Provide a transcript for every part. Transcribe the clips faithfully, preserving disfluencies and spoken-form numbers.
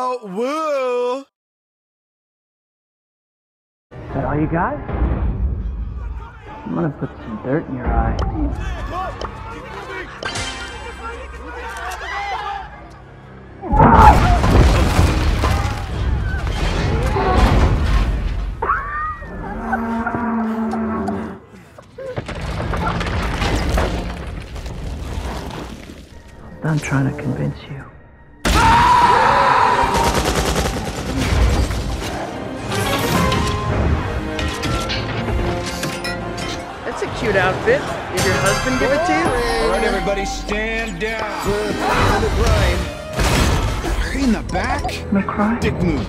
Oh, woo! Is that all you got? I'm gonna put some dirt in your eye. I'm done trying to convince you. That's a cute outfit. Did your husband give it to you? All right, everybody, stand down. Good. Let it grind. In the back? I'm gonna cry. Dick move.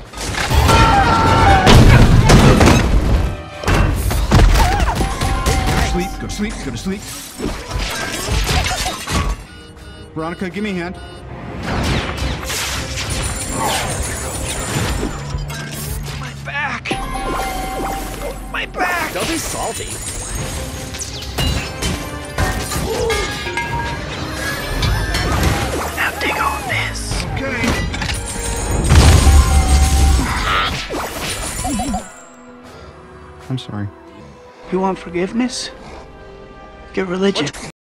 Sleep, go to sleep, go to sleep. Veronica, give me a hand. My back! My back! Don't be salty. Now dig on this. Okay. I'm sorry. You want forgiveness? Get religion.